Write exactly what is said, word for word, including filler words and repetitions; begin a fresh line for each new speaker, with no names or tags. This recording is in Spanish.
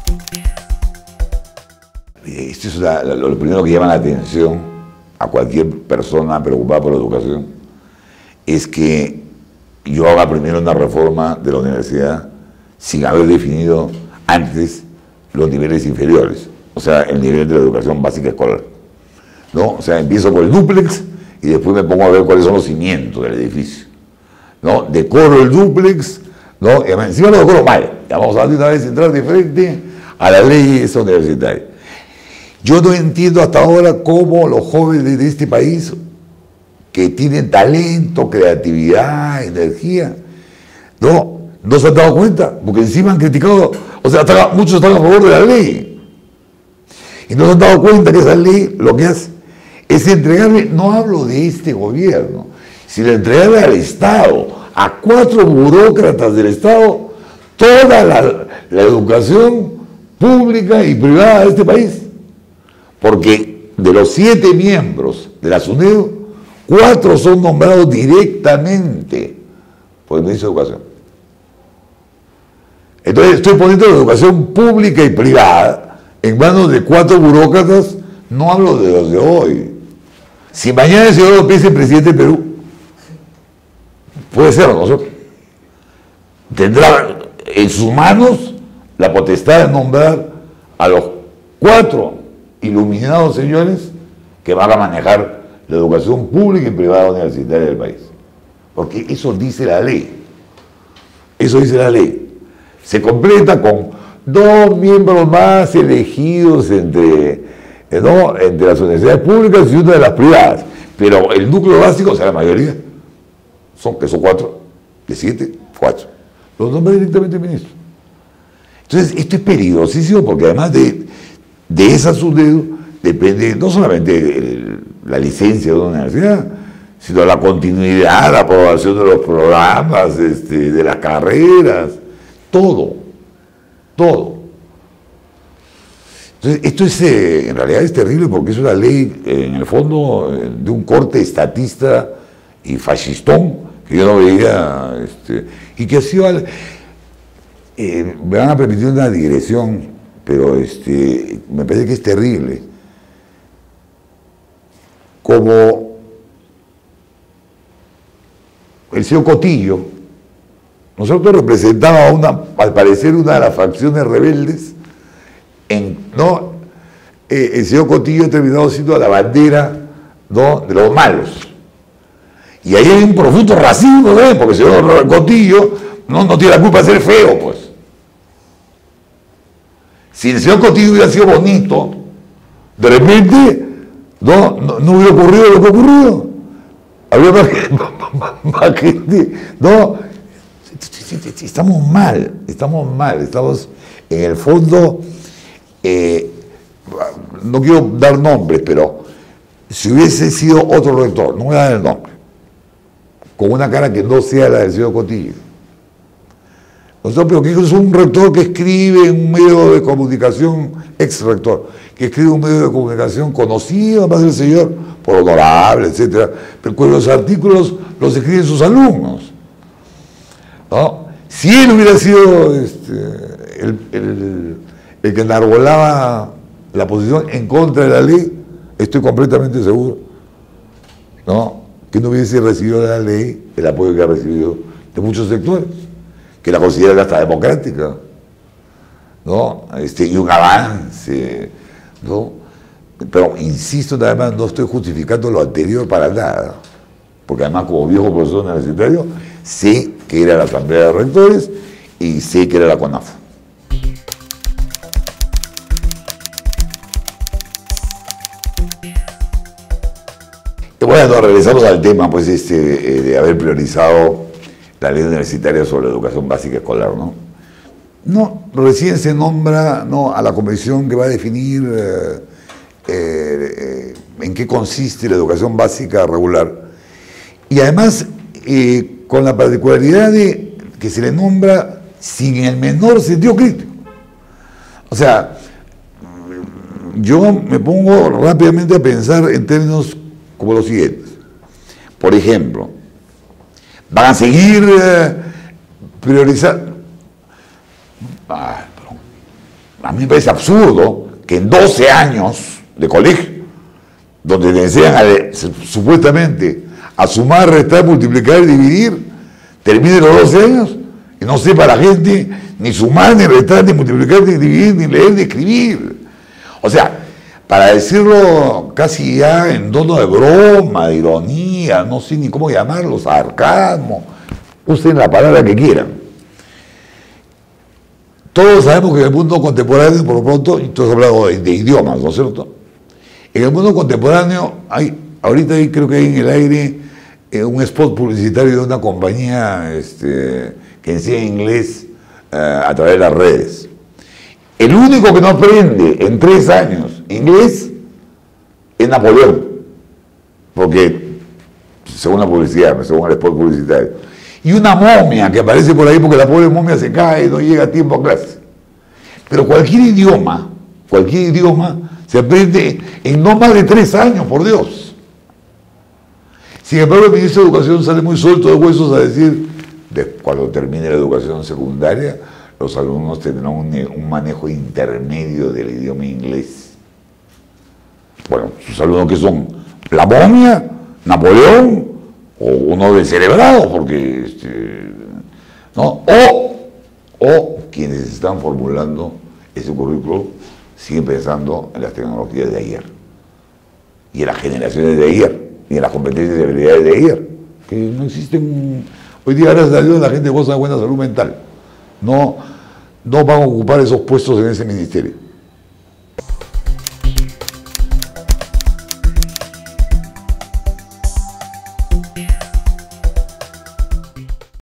Esto es la, lo, lo primero que llama la atención a cualquier persona preocupada por la educación, es que yo haga primero una reforma de la universidad sin haber definido antes los niveles inferiores, o sea, el nivel de la educación básica escolar, ¿no? O sea, empiezo por el dúplex y después me pongo a ver cuáles son los cimientos del edificio, ¿no? Decoro el dúplex, ¿no? Y encima lo decoro mal, ya vamos a de una vez entrar de frente a la ley esa universitaria. Yo no entiendo hasta ahora cómo los jóvenes de este país que tienen talento, creatividad, energía, no, no se han dado cuenta, porque encima han criticado, o sea, están, muchos están a favor de la ley, y no se han dado cuenta que esa ley lo que hace es entregarle, no hablo de este gobierno, sino entregarle al Estado, a cuatro burócratas del Estado, toda la, la educación pública y privada de este país. Porque de los siete miembros de la SUNEDU, cuatro son nombrados directamente por el Ministro de Educación. Entonces estoy poniendo la educación pública y privada en manos de cuatro burócratas, no hablo de los de hoy. Si mañana el señor López es presidente de Perú, puede ser, ¿no? Tendrá en sus manos la potestad de nombrar a los cuatro iluminados señores que van a manejar la educación pública y privada universitaria del país. Porque eso dice la ley. Eso dice la ley. Se completa con dos miembros más elegidos entre, ¿no? entre las universidades públicas y una de las privadas. Pero el núcleo básico, o sea, la mayoría, son, que son cuatro, de siete, cuatro. Los nombra directamente el ministro. Entonces, esto es peligrosísimo porque además de De esa SUNEDU depende no solamente el, la licencia de una universidad, sino la continuidad, la aprobación de los programas, este, de las carreras, todo, todo. Entonces, esto es, eh, en realidad es terrible porque es una ley, eh, en el fondo, eh, de un corte estatista y fascistón, que yo no veía, este, y que ha sido, eh, me van a permitir una digresión, pero este, me parece que es terrible. Como el señor Cotillo, nosotros representaba una, al parecer una de las facciones rebeldes, en, ¿no? Eh, el señor Cotillo ha terminado siendo la bandera, ¿no? de los malos. Y ahí hay un profundo racismo, ¿no? Porque el señor Cotillo no, no tiene la culpa de ser feo, pues. Si el señor Cotillo hubiera sido bonito, de repente no, no, no hubiera ocurrido lo que ha ocurrido. Habría más, más, más gente. No, estamos mal, estamos mal, estamos en el fondo, eh, no quiero dar nombres, pero si hubiese sido otro rector, no voy a dar el nombre, con una cara que no sea la del señor Cotillo. Nosotros, pero que es un rector que escribe en un medio de comunicación, ex rector, que escribe en un medio de comunicación conocido, además del señor, por honorable, etcétera, pero los artículos los escriben sus alumnos, ¿no? Si él hubiera sido este, el, el, el que enarbolaba la posición en contra de la ley, estoy completamente seguro, ¿no? que no hubiese recibido la ley el apoyo que ha recibido de muchos sectores, que la consideran hasta democrática, ¿no? Este, y un avance, ¿no? Pero insisto, nada más, no estoy justificando lo anterior para nada, porque además como viejo profesor universitario sé que era la Asamblea de Rectores y sé que era la CONAFO. Bueno, regresamos al tema, pues, este, eh, de haber priorizado la ley universitaria sobre la educación básica escolar, ¿no? No, recién se nombra, ¿no?, a la comisión que va a definir eh, eh, en qué consiste la educación básica regular. Y además, eh, con la particularidad de que se le nombra sin el menor sentido crítico. O sea, yo me pongo rápidamente a pensar en términos como los siguientes. Por ejemplo, van a seguir eh, priorizando. Ah, a mí me parece absurdo que en doce años de colegio, donde te enseñan a, supuestamente a sumar, restar, multiplicar y dividir, termine los doce años y no sepa la gente ni sumar, ni restar, ni multiplicar, ni dividir, ni leer, ni escribir. O sea, para decirlo casi ya en tono de broma, de ironía, no sé ni cómo llamarlo, sarcasmo, usen la palabra que quieran. Todos sabemos que en el mundo contemporáneo, por lo pronto, y estoy hablando de, de idiomas, ¿no es cierto? En el mundo contemporáneo, hay, ahorita hay, creo que hay en el aire eh, un spot publicitario de una compañía este, que enseña inglés eh, a través de las redes. El único que no aprende en tres años inglés es Napoleón, porque, según la publicidad, según el spot publicitario, y una momia que aparece por ahí porque la pobre momia se cae y no llega a tiempo a clase. Pero cualquier idioma, cualquier idioma se aprende en no más de tres años, por Dios. Sin embargo, el ministro de Educación sale muy suelto de huesos a decir, de, cuando termine la educación secundaria, los alumnos tendrán un, un manejo intermedio del idioma inglés. Bueno, sus alumnos que son la momia, Napoleón, o uno descerebrado, porque, este, ¿no? O, o quienes están formulando ese currículo siguen pensando en las tecnologías de ayer, y en las generaciones de ayer, y en las competencias y habilidades de ayer, que no existen. Hoy día, gracias a Dios, la gente goza de buena salud mental. No, no van a ocupar esos puestos en ese ministerio.
Yeah.